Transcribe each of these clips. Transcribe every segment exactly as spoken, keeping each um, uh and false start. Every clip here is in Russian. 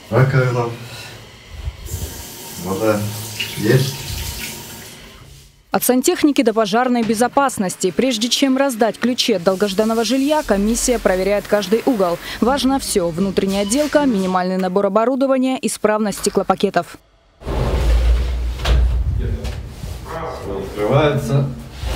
Раковина. Вода есть. От сантехники до пожарной безопасности. Прежде чем раздать ключи от долгожданного жилья, комиссия проверяет каждый угол. Важно все – внутренняя отделка, минимальный набор оборудования, исправность стеклопакетов. Открывается,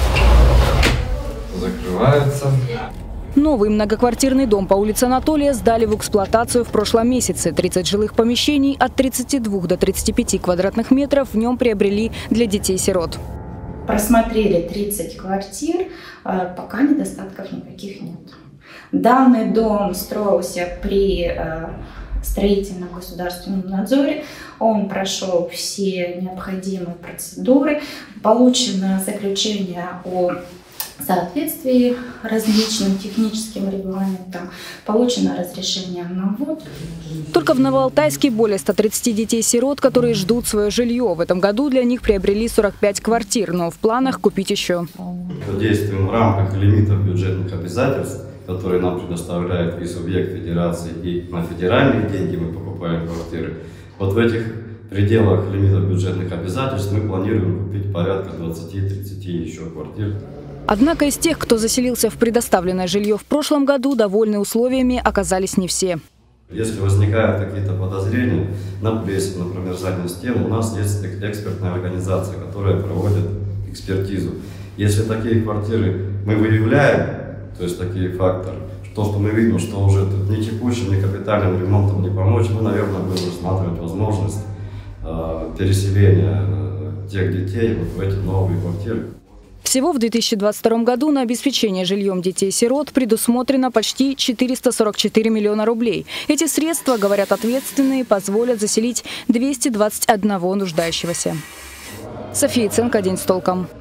закрывается. Новый многоквартирный дом по улице Анатолия сдали в эксплуатацию в прошлом месяце. тридцать жилых помещений от тридцати двух до тридцати пяти квадратных метров в нем приобрели для детей-сирот. Просмотрели тридцать квартир, пока недостатков никаких нет. Данный дом строился при строительном государственном надзоре. Он прошел все необходимые процедуры. Получено заключение о соответствии различным техническим регламентам. Получено разрешение на ввод. Только в Новоалтайске более ста тридцати детей-сирот, которые ждут свое жилье. В этом году для них приобрели сорок пять квартир, но в планах купить еще. Действуем в рамках лимитов бюджетных обязательств, которые нам предоставляет и субъект федерации, и на федеральные деньги мы покупаем квартиры. Вот в этих пределах лимитов бюджетных обязательств мы планируем купить порядка двадцати-тридцати еще квартир. Однако из тех, кто заселился в предоставленное жилье в прошлом году, довольны условиями оказались не все. Если возникают какие-то подозрения на плесень, например, заднюю стену, у нас есть экспертная организация, которая проводит экспертизу. Если такие квартиры мы выявляем, то есть такие факторы, то, что мы видим, что уже тут ни текущим, ни капитальным ремонтом не помочь, мы, наверное, будем рассматривать возможность э, переселения э, тех детей вот в эти новые квартиры. Всего в две тысячи двадцать втором году на обеспечение жильем детей-сирот предусмотрено почти четыреста сорок четыре миллиона рублей. Эти средства, говорят ответственные, позволят заселить двести двадцать одного нуждающегося. София Ценко, «День с толком».